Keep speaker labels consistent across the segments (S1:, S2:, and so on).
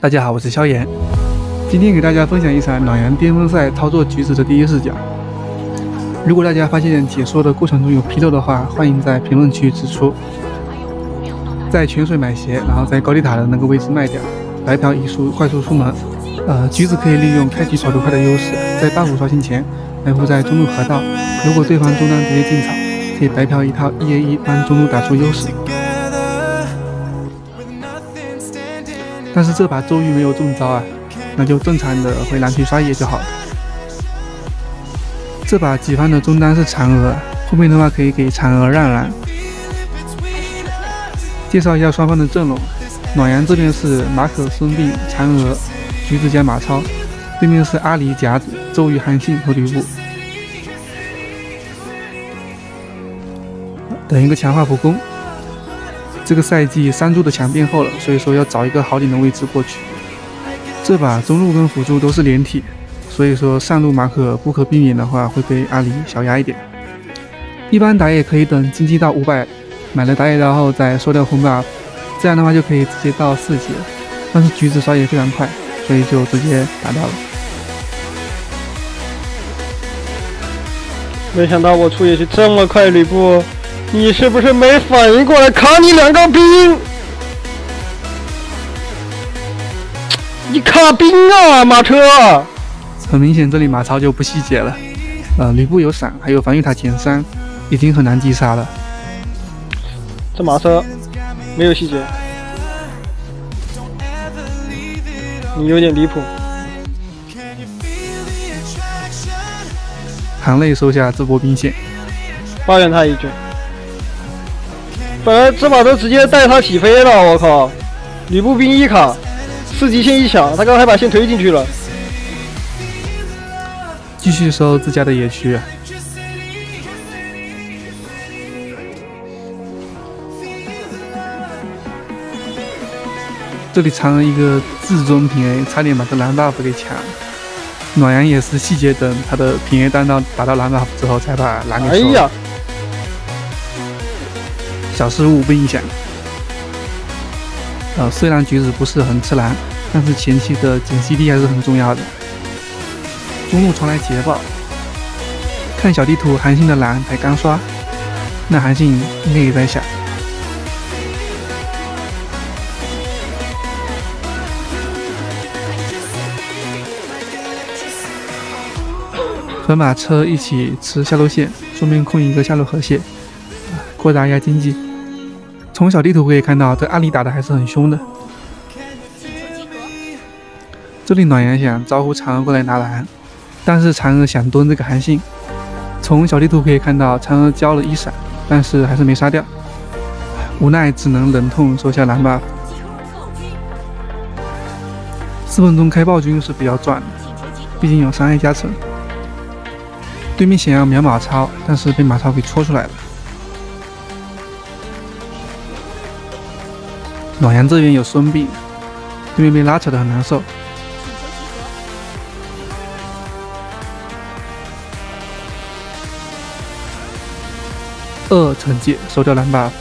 S1: 大家好，我是萧炎，今天给大家分享一场暖阳巅峰赛操作橘子的第一视角。如果大家发现解说的过程中有纰漏的话，欢迎在评论区指出。在泉水买鞋，然后在高地塔的那个位置卖掉，白嫖一输，快速出门。橘子可以利用开局跑得快的优势，在8-5刷新前埋伏在中路河道，如果对方中单直接进草，可以白嫖一套1A1帮中路打出优势。但是这把周瑜没有中招啊，那就正常的回蓝区刷野就好了。这把己方的中单是嫦娥，后面的话可以给嫦娥让蓝。介绍一下双方的阵容，暖阳这边是马可、孙膑、嫦娥、橘子加马超，对面是阿离、甲子、周瑜、韩信和吕布。等一个强化普攻。这个赛季3柱的墙变厚了，所以说要找一个好点的位置过去。这把中路跟辅助都是连体，所以说上路马可不可避免的话会被阿离小压一点。一般打野可以等经济到500，买了打野刀后再收掉红 buff， 这样的话就可以直接到4级了。但是橘子刷野非常快，所以就直接打掉了。
S2: 没想到我出野去这么快，吕布。你是不是没反应过来卡你2个兵？你卡兵啊，马车！
S1: 很明显，这里马超就不细节了。吕布有闪，还有防御塔减3，已经很难击杀了。
S2: 这马车没有细节，你有点离谱。
S1: 含泪收下这波兵线，
S2: 抱怨他一句。本来这把都直接带他起飞了，我靠！吕布兵一卡，4级线一抢，他刚刚还把线推进去了。
S1: 继续收自家的野区。这里嫦娥一个至尊平 A， 差点把这蓝 buff 给抢了。暖阳也是细节等他的平 A 单刀打到蓝 buff 之后才把蓝给收了。哎呀！小失误不影响。虽然橘子不是很吃蓝，但是前期的捡 CD 还是很重要的。中路传来捷报，看小地图，韩信的蓝才刚刷，那韩信应该也在下。和马车一起吃下路线，顺便控一个下路河蟹，扩大一下经济。从小地图可以看到，这阿离打的还是很凶的。这里暖阳想招呼嫦娥过来拿蓝，但是嫦娥想蹲这个韩信。从小地图可以看到，嫦娥交了1闪，但是还是没杀掉，无奈只能忍痛收下蓝 buff。4分钟开暴君是比较赚的，毕竟有伤害加成。对面想要秒马超，但是被马超给戳出来了。暖阳这边有孙膑，对面被拉扯得很难受。2惩戒收掉蓝 buff。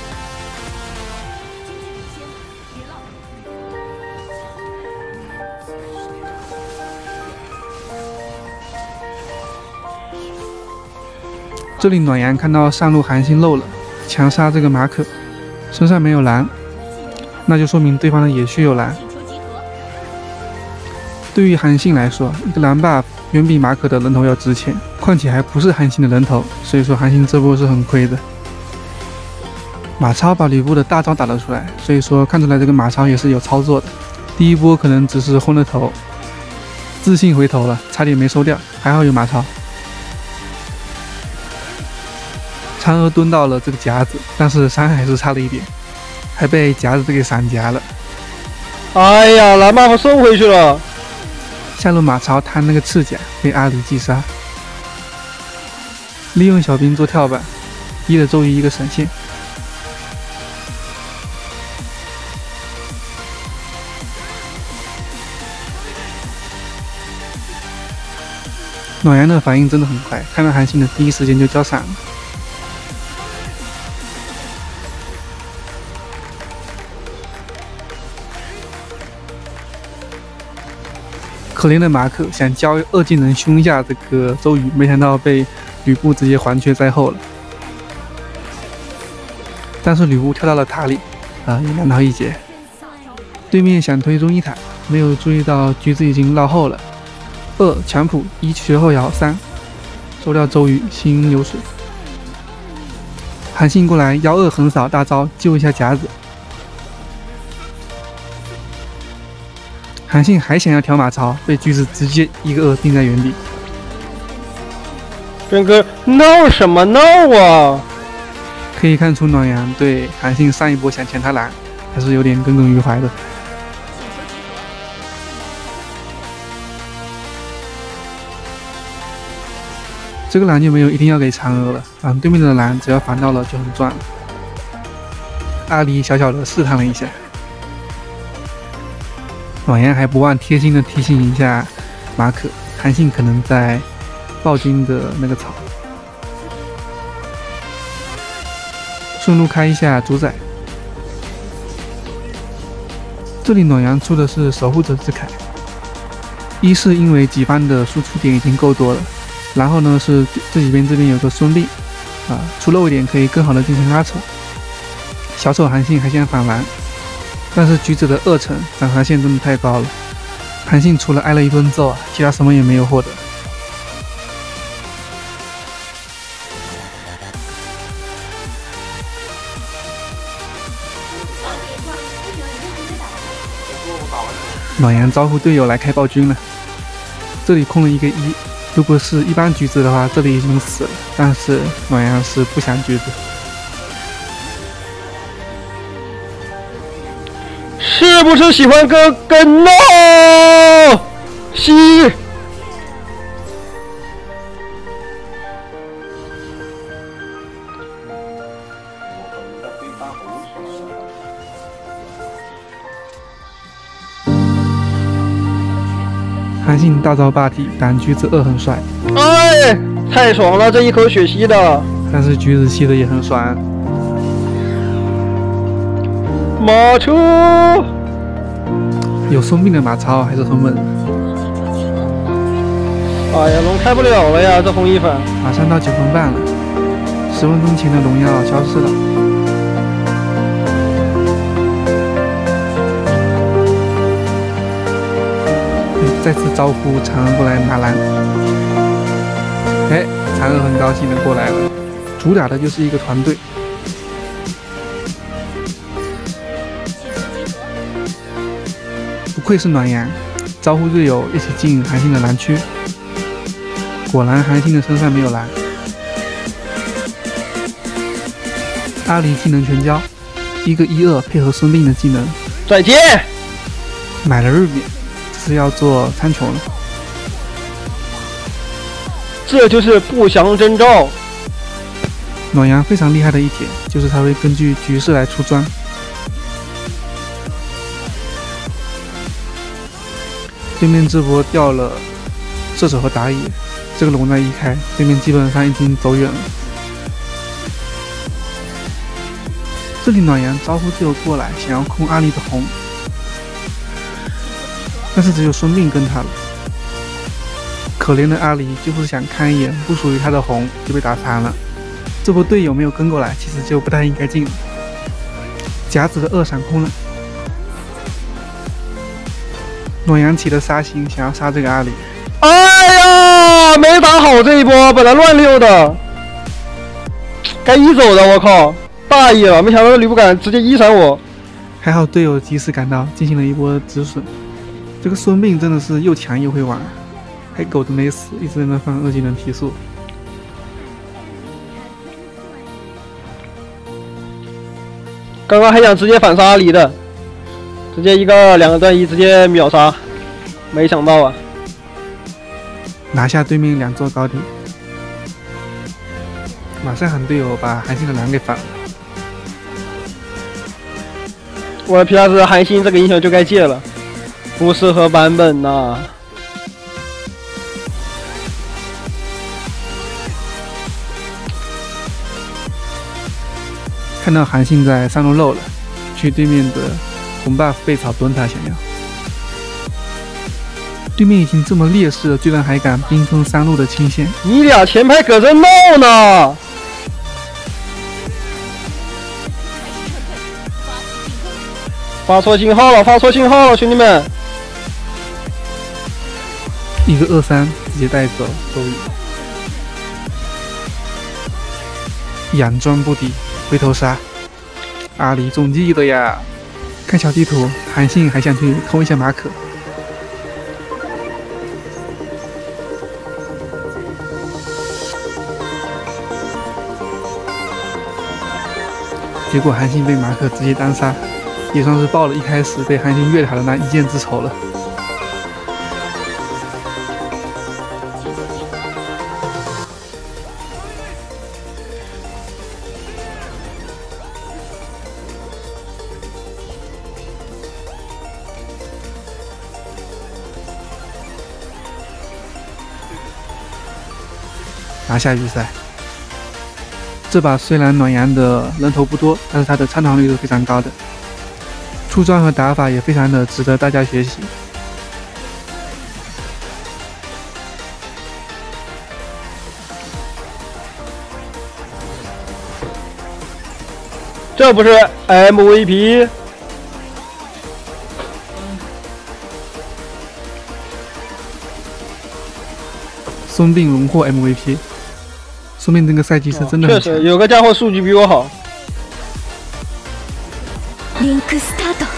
S1: 这里暖阳看到上路韩信漏了，强杀这个马可，身上没有蓝。那就说明对方的野区有蓝。对于韩信来说，一个蓝 buff 远比马可的人头要值钱，况且还不是韩信的人头，所以说韩信这波是很亏的。马超把吕布的大招打了出来，所以说看出来这个马超也是有操作的。第一波可能只是昏了头，自信回头了，差点没收掉，还好有马超。嫦娥蹲到了这个甲子，但是伤害还是差了一点。还被甲子给闪夹了，
S2: 哎呀，蓝 buff 送回去了。
S1: 下路马超贪那个赤甲，被阿离击杀。利用小兵做跳板，逼了周瑜一个闪现。暖阳的反应真的很快，看到韩信的第一时间就交闪了。 可怜的马可想教二技能凶一下这个周瑜，没想到被吕布直接环缺在后了。但是吕布跳到了塔里，也难逃一劫。对面想推中一塔，没有注意到橘子已经落后了。2强普，1学后摇，3收掉周瑜，行云流水。韩信过来1-2横扫大招救一下甲子。韩信还想要调马超，被橘子直接1个2定在原地。
S2: 边哥闹什么闹啊？
S1: 可以看出暖阳对韩信上一波想抢他蓝还是有点耿耿于怀的。这个蓝就没有一定要给嫦娥了，对面的蓝只要反到了就很赚了。阿离小小的试探了一下。暖阳还不忘贴心的提醒一下马可，韩信可能在暴君的那个草，顺路开一下主宰。这里暖阳出的是守护者之铠，一是因为己方的输出点已经够多了，然后呢是这边有个孙膑，出漏一点可以更好的进行拉扯。小丑韩信还想反蓝。但是橘子的2层斩杀线真的太高了，韩信除了挨了一顿揍其他什么也没有获得。暖阳招呼队友来开暴君了，这里空了一个1，如果是一般橘子的话，这里已经死了，但是暖阳是不想橘子。
S2: 是不是喜欢哥跟闹西？
S1: 韩信大招霸体，但橘子2很帅。
S2: 哎，太爽了，这一口血吸的。
S1: 但是橘子吸的也很爽。
S2: 马车
S1: 有孙膑的马超还是很稳。
S2: 哎呀，龙开不了了呀，这红衣粉。
S1: 马上到9分半了，10分钟前的荣耀消失了。再次招呼嫦娥过来拿蓝。嫦娥很高兴的过来了。主打的就是一个团队。不愧是暖阳，招呼队友一起进韩信的蓝区。果然韩信的身上没有蓝。阿离技能全交，一个1-2配合孙膑的技能。
S2: 再见。
S1: 买了日冕，这是要做苍穹了。
S2: 这就是不祥征兆。
S1: 暖阳非常厉害的一点就是他会根据局势来出装。对面这波掉了射手和打野，这个龙再一开，对面基本上已经走远了。这里暖阳招呼队友过来，想要控阿离的红，但是只有孙膑跟他了。可怜的阿离就是想看一眼不属于他的红，就被打残了。这波队友没有跟过来，其实就不太应该进了。甲子的2闪空了。暖阳起了杀心，想要杀这个阿离。
S2: 哎呀，没打好这一波，本来乱溜的，该一走的，我靠，大意了，没想到吕布敢直接一闪我。
S1: 还好队友及时赶到，进行了一波止损。这个孙膑真的是又强又会玩，还狗子没死，一直在那放2技能提速。
S2: 刚刚还想直接反杀阿离的，直接2个段1直接秒杀，没想到啊！
S1: 拿下对面2座高地，马上喊队友把韩信的蓝给反了。
S2: 我的皮拉斯韩信这个英雄就该戒了，不适合版本呐。
S1: 看到韩信在上路漏了，去对面的红 buff 被草蹲他想要。 对面已经这么劣势了，居然还敢兵分三路的清线。
S2: 你俩前排搁这闹呢！发错信号了，发错信号了，兄弟们！
S1: 一个2-3直接带走周宇，佯装不敌，回头杀，阿里中计的呀！看小地图，韩信还想去偷一下马可。结果韩信被马可直接单杀，也算是报了一开始被韩信越塔的那一箭之仇了。拿下比赛。这把虽然暖阳的人头不多，但是它的参团率是非常高的，出装和打法也非常的值得大家学习。
S2: 这不是 MVP？
S1: 孙膑荣获 MVP。说明这个赛季是真的很强。
S2: 确实有个家伙数据比我好。
S3: リンクスタート。